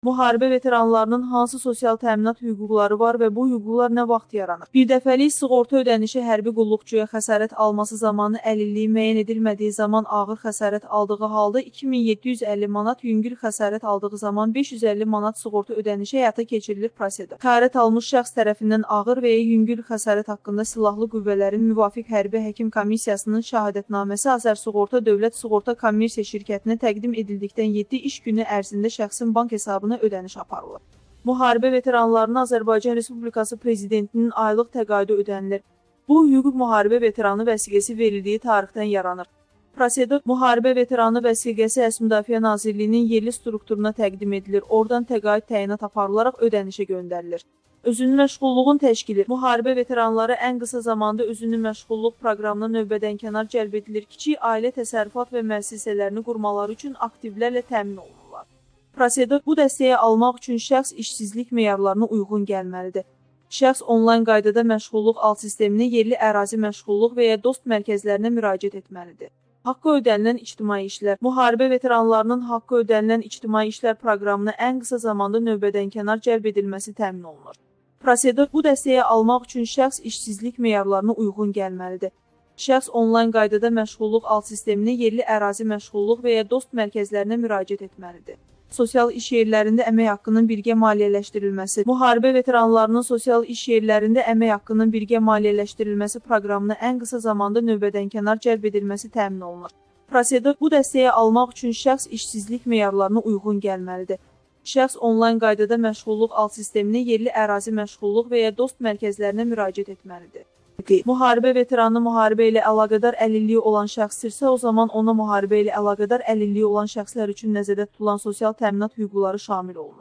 Müharibə veteranlarının hansı sosial təminat hüquqları var və bu hüquqlar nə vaxt yaranır? Birdəfəlik sığorta ödənişi hərbi qulluqçuya xəsarət alması zamanı əlilliyi müəyyən edilmədiyi zaman ağır xəsarət aldığı halda 2750 manat, yüngül xəsarət aldığı zaman 550 manat sığorta ödənişi həyata keçirilir prosedur. Xəsarət almış şəxs tərəfindən ağır və ya yüngül xəsarət haqqında silahlı qüvvələrin müvafiq hərbi həkim komissiyasının şahadətnaməsi Azərsığorta Dövlət Sığorta Kommersiya şirkətinə təqdim edildikdən 7 iş günü ərzində şəxsin bank hesabına ödəniş aparılır. Müharibə veteranlarına Azərbaycan Respublikası Prezidentinin aylıq təqaüdü ödənilir. Bu hüquq müharibə veteranı vəsiqəsi verildiyi tarixdən yaranır. Prosedur müharibə veteranı vəsiqəsi Əs Müdafiə Nazirliyinin yerli strukturuna təqdim edilir. Oradan təqaüd təyinat aparılaraq ödənişə göndərilir. Özünün məşğulluğun təşkili. Müharibə veteranları ən qısa zamanda özünün məşğulluq proqramına növbədənkənar cəlb edilir. Kiçik ailə təsərrüfat və müəssisələrini qurmaları üçün aktivlərlə təmin olunurlar. Prosedur bu dəstəyi almaq üçün şəxs işsizlik meyarlarına uyğun gəlməlidir. Şəxs onlayn qaydada məşğulluq alt sisteminə, yerli ərazi məşğulluq və ya dost mərkəzlərinə müraciət etməlidir. Haqqı ödənilən ictimai işlər. Müharibə veteranlarının haqqı ödənilən ictimai işlər proqramına ən qısa zamanda növbədənkənar cəlb edilməsi təmin olunur. Prosedur bu dəstəyi almaq üçün şəxs işsizlik meyarlarına uyğun gəlməlidir. Şəxs onlayn qaydada məşğulluq alt sisteminə, yerli ərazi məşğulluq və ya dost mərkəzlərinə müraciət etməlidir. Sosial iş yerlərində əmək haqqının birgə maliyyələşdirilməsi. Müharibə veteranlarının sosial iş yerlərində əmək haqqının birgə maliyyələşdirilməsi proqramına ən qısa zamanda növbədənkənar cəlb edilməsi təmin olunur. Prosedur bu dəstəyi almaq üçün şəxs işsizlik meyarlarına uyğun gəlməlidir. Şəxs onlayn qaydada məşğulluq alt sisteminə, yerli ərazi məşğulluq və ya dost mərkəzlərinə müraciət etməlidir. Müharibə veteranı müharibə ilə əlaqədar əlilliyi olan şəxsdirsə, o zaman ona müharibə ilə əlaqədar əlilliyi olan şəxslər üçün nəzərdə tutulan sosial təminat hüquqları şamil olunur.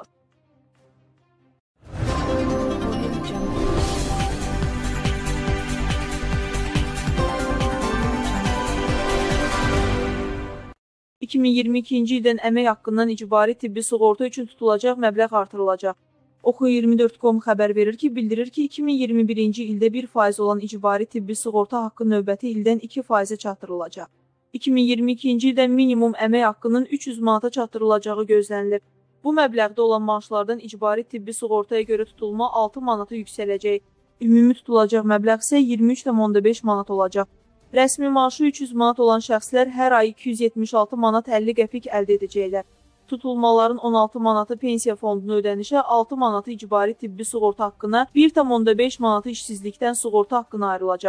(2022-ci ildən əmək haqqından icbari tibbi sığorta üçün tutulacaq məbləğ artırılacaq. Oxu24.com xəbər verir ki, bildirir ki, 2021-ci ildə 1% olan icbari tibbi sığorta haqqı növbəti ildən 2%-ə çatdırılacaq. 2022-ci ildə minimum əmək haqqının 300 manata çatdırılacağı gözlənilir. Bu məbləğdə olan maaşlardan icbari tibbi sığortaya görə tutulma 6 manata yüksələcək. Ümumi tutulacaq məbləğ isə 23,5 manat olacaq. Rəsmi maaşı 300 manat olan şəxslər hər ay 276 manat 50 qəpik əldə edəcəklər. Tutulmaların 16 manatı pensiya fonduna ödənişə, 6 manatı icbari tibbi sığorta haqqına, 1,5 manatı işsizlikdən sığorta haqqına ayrılacaq.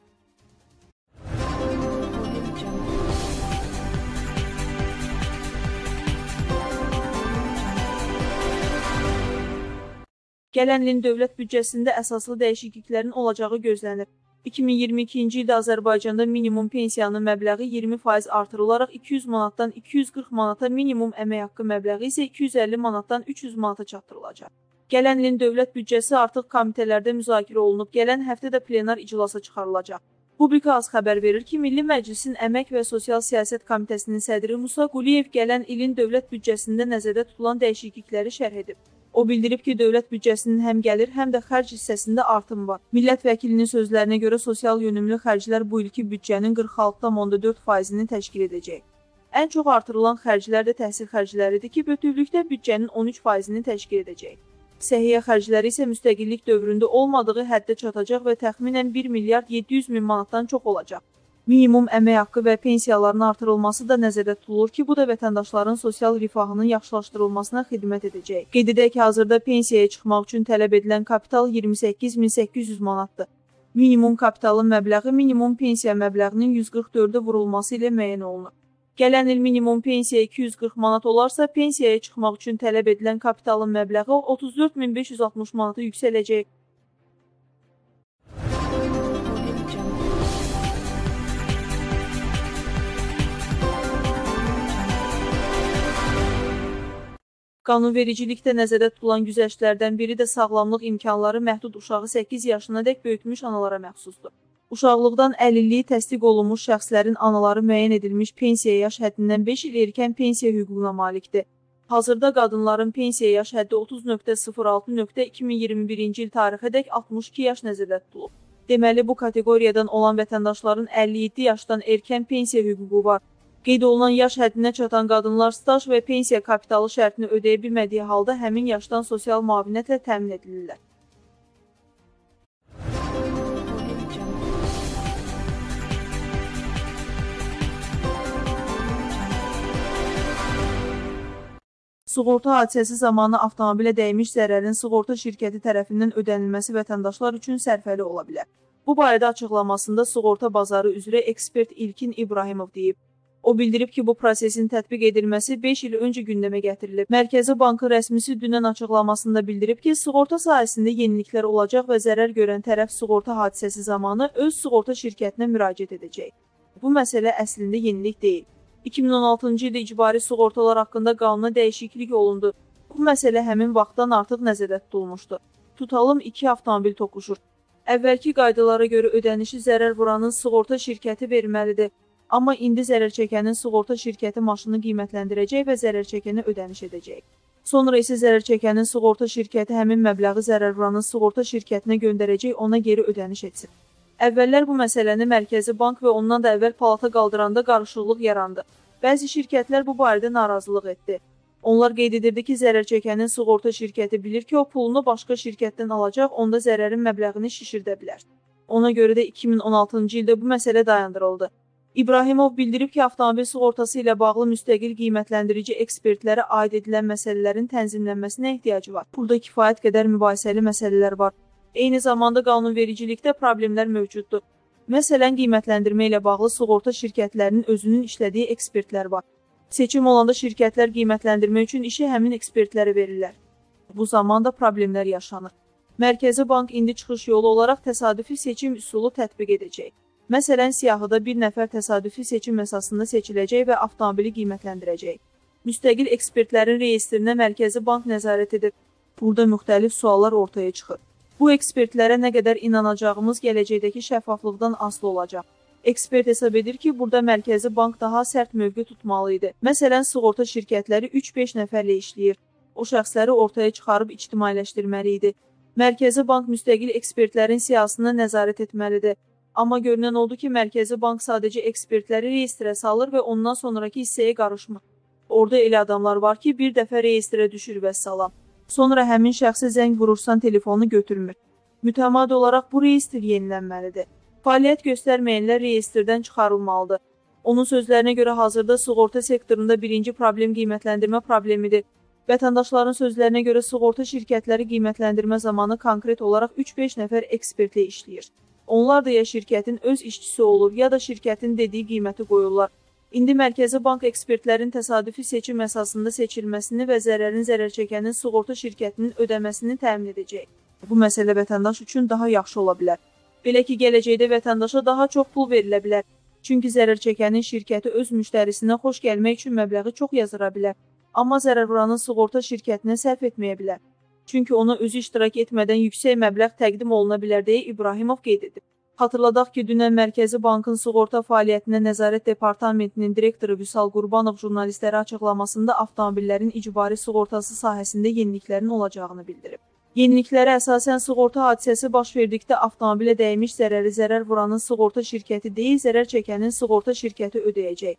Gələn ilin dövlət büdcəsində əsaslı dəyişikliklərin olacağı gözlənir. 2022-ci ildə Azərbaycanda minimum pensiyanın məbləği 20% artırılaraq 200 manatdan 240 manata, minimum əmək haqqı məbləği isə 250 manatdan 300 manata çatdırılacaq. Gələn ilin dövlət büdcəsi artıq komitələrdə müzakirə olunub, gələn həftə də plenar iclasa çıxarılacaq. Publika az xəbər verir ki, Milli Məclisin Əmək və Sosial Siyasət Komitəsinin sədri Musa Quliyev gələn ilin dövlət büdcəsində nəzərdə tutulan dəyişiklikləri şərh edib. O bildirib ki, dövlət büdcəsinin həm gəlir, həm də xərc hissəsində artım var. Millət vəkilinin sözlərinə görə sosial yönümlü xərclər bu ilki büdcənin 46,4%-ni təşkil edəcək. Ən çox artırılan xərclər də təhsil xərcləridir ki, bütövlükdə büdcənin 13%-ni təşkil edəcək. Səhiyyə xərcləri isə müstəqillik dövründə olmadığı həddə çatacaq və təxminən 1 milyard 700 min manatdan çox olacaq. Minimum əmək haqqı və pensiyaların artırılması da nəzərdə tutulur ki, bu da vətəndaşların sosial rifahının yaxşılaşdırılmasına xidmət edəcək. Qeyd edək ki, hazırda pensiyaya çıxmaq üçün tələb edilən kapital 28.800 manatdır. Minimum kapitalın məbləği minimum pensiya məbləğinin 144-ə vurulması ilə müəyyən olunur. Gələn il minimum pensiya 240 manat olarsa, pensiyaya çıxmaq üçün tələb edilən kapitalın məbləği 34.560 manata yüksələcək. Qanunvericilikdə nəzərdə tutulan güzəştlərdən biri də sağlamlıq imkanları məhdud uşağı 8 yaşına dək böyütmüş analara məxsusdur. Uşaqlıqdan əlilliyi təsdiq olunmuş şəxslərin anaları müəyyən edilmiş pensiya yaş həddindən 5 il erkən pensiya hüququna malikdir. Hazırda qadınların pensiya yaş həddi 30.06.2021-ci il tarixədək 62 yaş nəzərdə tutulub. Deməli, bu kateqoriyadan olan vətəndaşların 57 yaşdan erkən pensiya hüququ var. Qeyd olunan yaş həddinə çatan qadınlar staj və pensiya kapitalı şərtini ödəyə bilmədiyi halda həmin yaşdan sosial müavinətlə təmin edilirlər. Sığorta hadisəsi zamanı avtomobilə dəymiş zərərin sığorta şirkəti tərəfindən ödənilməsi vətəndaşlar üçün sərfəli ola bilər. Bu barədə açıqlamasında sığorta bazarı üzrə ekspert İlkin İbrahimov deyib. O bildirib ki, bu prosesin tətbiq edilməsi 5 il öncə gündəmə gətirilib. Mərkəzi Bankın rəsmisi dünən açıqlamasında bildirib ki, sığorta sahəsində yeniliklər olacaq və zərər görən tərəf sığorta hadisəsi zamanı öz sığorta şirkətinə müraciət edəcək. Bu məsələ əslində yenilik deyil. 2016-cı ildə icbari sığortalar haqqında qanuna dəyişiklik olundu. Bu məsələ həmin vaxtdan artıq nəzərdə tutulmuşdu. Tutalım 2 avtomobil toqquşur. Əvvəlki qaydalara görə ödənişi zərər vuranın sığorta şirkəti verməlidir. Amma indi zərər çəkənin sığorta şirkəti maşını qiymətləndirəcək və zərər çəkənə ödəniş edəcək. Sonra isə zərər çəkənin sığorta şirkəti həmin məbləği zərər vuranın sığorta şirkətinə göndərəcək, ona geri ödəniş etsin. Əvvəllər bu məsələni Mərkəzi Bank və ondan da əvvəl palata qaldıranda qarışıqlıq yarandı. Bəzi şirkətlər bu barədə narazılıq etdi. Onlar qeyd edirdi ki, zərər çəkənin sığorta şirkəti bilir ki, o pulunu başqa şirkətdən alacaq, onda zərərin məbləğini şişirdə bilər. Ona görə də 2016-cı ildə bu məsələ dayandırıldı. İbrahimov bildirib ki, avtomobil sığortası ilə bağlı müstəqil qiymətləndirici ekspertlərə aid edilən məsələlərin tənzimlənməsinə ehtiyacı var. Burada kifayət qədər mübahisəli məsələlər var. Eyni zamanda qanunvericilikdə problemlər mövcuddur. Məsələn, qiymətləndirmə ilə bağlı sığorta şirkətlərinin özünün işlədiyi ekspertlər var. Seçim olanda şirkətlər qiymətləndirmə üçün işi həmin ekspertlərə verirlər. Bu zamanda problemlər yaşanır. Mərkəzi Bank indi çıxış yolu olaraq təsadüfi seçim üsulu tətbiq edəcək. Məsələn, siyahıda bir nəfər təsadüfi seçim əsasında seçiləcək və avtomobili qiymətləndirəcək. Müstəqil ekspertlərin reyestrinə Mərkəzi Bank nəzarət edir. Burada müxtəlif suallar ortaya çıxır. Bu ekspertlərə nə qədər inanacağımız gələcəkdəki şəffaflıqdan asılı olacaq. Ekspert hesab edir ki, burada Mərkəzi Bank daha sərt mövqe tutmalı idi. Məsələn, sığorta şirkətləri 3-5 nəfərlə işləyir. O şəxsləri ortaya çıxarıb ictimailəşdirməli idi. Mərkəzi Bank müstəqil ekspertlərin siyasına nəzarət etməlidir. Amma görünən oldu ki, Mərkəzi Bank sadəcə ekspertləri reyestrə salır və ondan sonraki hissəyə qarışmır. Orada elə adamlar var ki, bir dəfə reyestrə düşür və salam. Sonra həmin şəxsə zəng vurursan telefonu götürmür. Mütəmadi olaraq bu reyestr yenilənməlidir. Fəaliyyət göstərməyənlər reyestrdən çıxarılmalıdır. Onun sözlərinə görə hazırda sığorta sektorunda birinci problem qiymətləndirmə problemidir. Vətəndaşların sözlərinə görə sığorta şirkətləri qiymətləndirmə zamanı konkret olaraq 3-5 nəfər ekspertlə işləyir. Onlar da ya şirkətin öz işçisi olur, ya da şirkətin dediyi qiyməti qoyurlar. İndi Mərkəzi Bank ekspertlərin təsadüfi seçim əsasında seçilməsini və zərərin zərər çəkənin sığorta şirkətinin ödəməsini təmin edəcək. Bu məsələ vətəndaş üçün daha yaxşı ola bilər. Belə ki, gələcəkdə vətəndaşa daha çox pul verilə bilər. Çünki zərər çəkənin şirkəti öz müştərisinə xoş gəlmək üçün məbləği çox yazıra bilər. Amma zərər vuranın sığorta şirkətinə sərf etməyə bilər. Çünki ona özü iştirak etmədən yüksək məbləğ təqdim oluna bilər deyə İbrahimov qeyd edib. Xatırladaq ki, dünən Mərkəzi Bankın sığorta fəaliyyətinə nəzarət departamentinin direktoru Vüsal Qurbanov jurnalistlərə açıqlamasında avtomobillərin icbari sığortası sahəsində yeniliklərin olacağını bildirib. Yeniliklərə əsasən sığorta hadisəsi baş verdikdə avtomobilə dəymiş zərəri zərər vuranın sığorta şirkəti deyil, zərər çəkənin sığorta şirkəti ödəyəcək.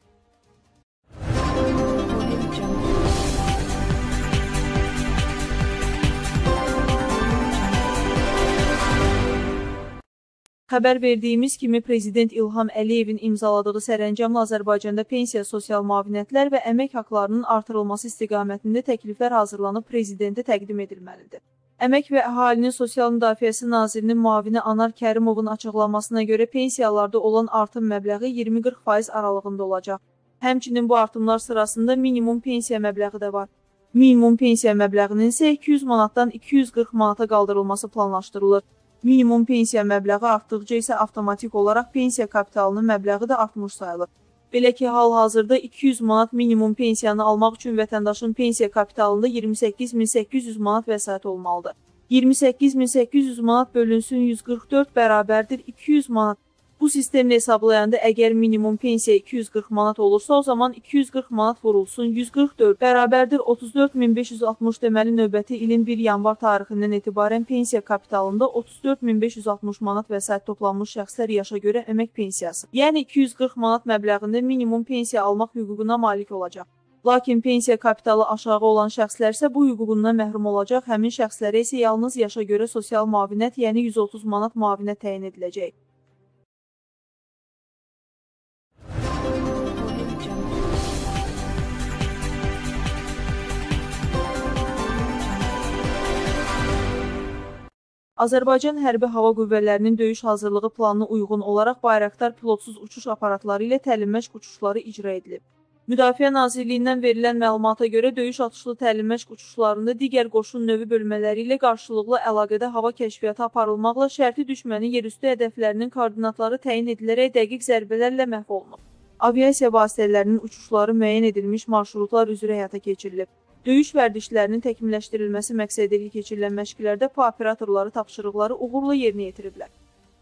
Xəbər verdiyimiz kimi, Prezident İlham Əliyevin imzaladığı sərəncamla Azərbaycanda pensiya, sosial müavinətlər və əmək haqlarının artırılması istiqamətində təkliflər hazırlanıb Prezidentə təqdim edilməlidir. Əmək və Əhalinin Sosial Müdafiəsi Nazirinin müavini Anar Kərimovun açıqlamasına görə pensiyalarda olan artım məbləği 20-40% aralığında olacaq. Həmçinin bu artımlar sırasında minimum pensiya məbləği də var. Minimum pensiya məbləğinin isə 200 manatdan 240 manata qaldırılması planlaşdırılır. Minimum pensiya məbləği artdıqca isə avtomatik olaraq pensiya kapitalının məbləği də artmış sayılır. Belə ki, hal-hazırda 200 manat minimum pensiyanı almaq üçün vətəndaşın pensiya kapitalında 28.800 manat vəsait olmalıdır. 28.800 manat bölünsün 144 bərabərdir 200 manat. Bu sistemlə hesablayanda əgər minimum pensiya 240 manat olursa, o zaman 240 manat vurulsun 144 bərabərdir 34.560 deməli növbəti ilin 1 yanvar tarixindən etibarən pensiya kapitalında 34.560 manat vəsait toplanmış şəxslər yaşa görə əmək pensiyası, yəni 240 manat məbləğində minimum pensiya almaq hüququna malik olacaq. Lakin pensiya kapitalı aşağı olan şəxslər isə bu hüququndan məhrum olacaq, həmin şəxslərə isə yalnız yaşa görə sosial müavinət, yəni 130 manat müavinət təyin ediləcək. Azərbaycan Hərbi Hava Qüvvələrinin döyüş hazırlığı planına uyğun olaraq Bayraktar pilotsuz uçuş aparatları ilə təlim-məşq uçuşları icra edilib. Müdafiə Nazirliyindən verilən məlumata görə döyüş atışlı təlim-məşq uçuşlarında digər qoşun növü bölmələri ilə qarşılıqlı əlaqədə hava kəşfiyyatı aparılmaqla şərti düşmənin yerüstü hədəflərinin koordinatları təyin edilərək dəqiq zərbələrlə məhv olunub. Aviasiya vasitələrinin uçuşları müəyyən edilmiş marşrutlar üzrə həyata keçirilib. Döyüş vərdişlərinin təkmilləşdirilməsi məqsədilə keçirilən məşqlərdə PA operatorları tapşırıqları uğurla yerinə yetiriblər.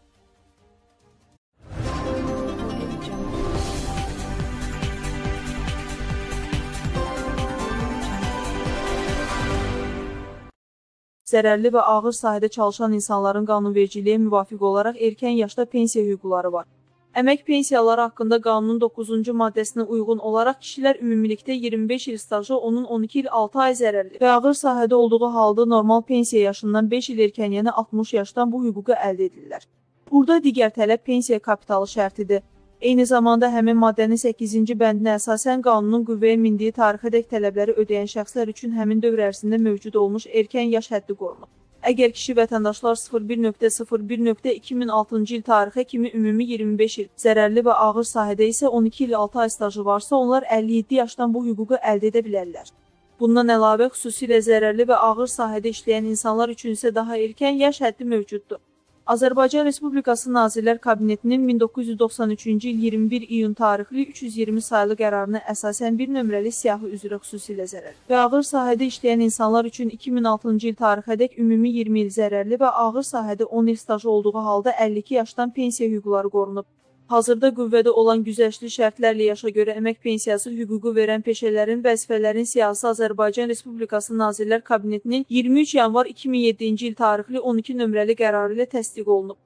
Zərərli və ağır sahədə çalışan insanların qanunvericiliyə müvafiq olaraq erkən yaşda pensiya hüquqları var. Əmək pensiyaları haqqında qanunun 9-cu maddəsinə uyğun olaraq kişilər ümumilikdə 25 il stajı, onun 12 il 6 ay zərərli və ağır sahədə olduğu halda normal pensiya yaşından 5 il erkən, yəni 60 yaşdan bu hüququ əldə edirlər. Burada digər tələb pensiya kapitalı şərtidir. Eyni zamanda həmin maddənin 8-ci bəndinə əsasən qanunun qüvvəyə mindiyi tarixədək tələbləri ödəyən şəxslər üçün həmin dövr ərzində mövcud olmuş erkən yaş həddi qorunur. Əgər kişi vətəndaşlar 01.01.2006-cı il tarixə kimi ümumi 25 il, zərərli və ağır sahədə isə 12 il 6 ay stajı varsa, onlar 57 yaşdan bu hüququ əldə edə bilərlər. Bundan əlavə, xüsusilə zərərli və ağır sahədə işləyən insanlar üçün isə daha erkən yaş həddi mövcuddur. Azərbaycan Respublikası Nazirlər Kabinetinin 1993-cü il 21 iyun tarixli 320 saylı qərarına əsasən bir nömrəli siyahı üzrə xüsusilə zərərli və ağır sahədə işləyən insanlar üçün 2006-cı il tarixədək ümumi 20 il zərərli və ağır sahədə 10 il stajı olduğu halda 52 yaşdan pensiya hüquqları qorunub. Hazırda qüvvədə olan güzəştli şərtlərlə yaşa görə əmək pensiyası hüququ verən peşələrin, vəzifələrin siyahısı Azərbaycan Respublikası Nazirlər Kabinetinin 23 yanvar 2007-ci il tarixli 12 nömrəli qərarı ilə təsdiq olunub.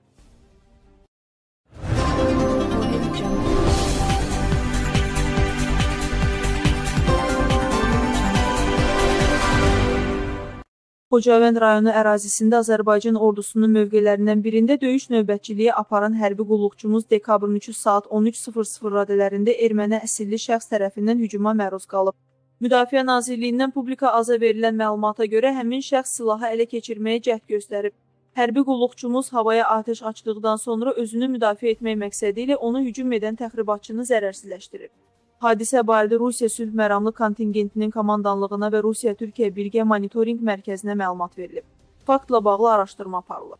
Xocavənd rayonu ərazisində Azərbaycan ordusunun mövqelərindən birində döyüş növbətçiliyi aparan hərbi qulluqçumuz dekabrın 3 saat 13:00 radələrində erməni əsilli şəxs tərəfindən hücuma məruz qalıb. Müdafiə Nazirliyindən publika aza verilən məlumata görə həmin şəxs silahı ələ keçirməyə cəhd göstərib. Hərbi qulluqçumuz havaya atəş açdıqdan sonra özünü müdafiə etmək məqsədi ilə onu hücum edən təxribatçını zərərsizləşdirib. Hadisə barədə Rusiya sülh məramlı kontingentinin komandanlığına və Rusiya-Türkiyə birgə monitorinq mərkəzinə məlumat verilib. Faktla bağlı araşdırma aparılıb.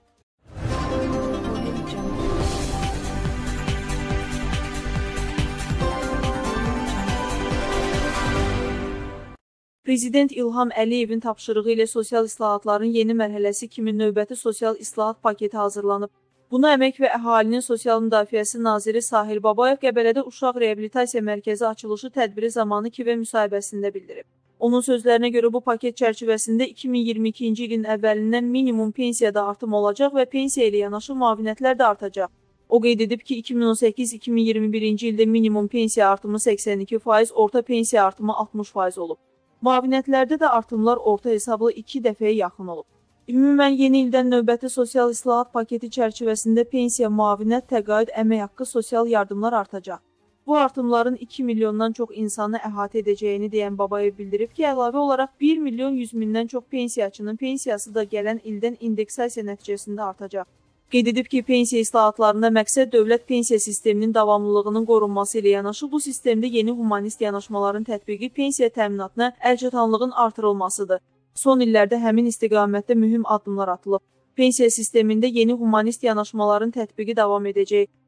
Prezident İlham Əliyevin tapşırığı ilə sosial islahatların yeni mərhələsi kimi növbəti sosial islahat paketi hazırlanıb. Bunu Əmək və Əhalinin Sosial Müdafiəsi Naziri Sahil Babayev Qəbələdə Uşaq Reabilitasiya Mərkəzi açılışı tədbiri zamanı KİVE müsahibəsində bildirib. Onun sözlərinə görə bu paket çərçivəsində 2022-ci ilin əvvəlindən minimum pensiyada artım olacaq və pensiya ilə yanaşı müavinətlər də artacaq. O qeyd edib ki, 2018-2021-ci ildə minimum pensiya artımı 82%, orta pensiya artımı 60% olub. Müavinətlərdə də artımlar orta hesablı 2 dəfəyə yaxın olub. Ümumən, yeni ildən növbəti sosial islahat paketi çərçivəsində pensiya, müavinət, təqaüd, əmək haqqı, sosial yardımlar artacaq. Bu artımların 2 milyondan çox insanı əhatə edəcəyini deyən Babayev bildirib ki, əlavə olaraq 1 milyon 100 mindən çox pensiyaçının pensiyası da gələn ildən indeksasiya nəticəsində artacaq. Qeyd edib ki, pensiya islahatlarında məqsəd dövlət pensiya sisteminin davamlılığının qorunması ilə yanaşı bu sistemdə yeni humanist yanaşmaların tətbiqi pensiya təminatına əlçatanlığın artırılmasıdır. Son illərdə həmin istiqamətdə mühüm addımlar atılıb. Pensiya sistemində yeni humanist yanaşmaların tətbiqi davam edəcək.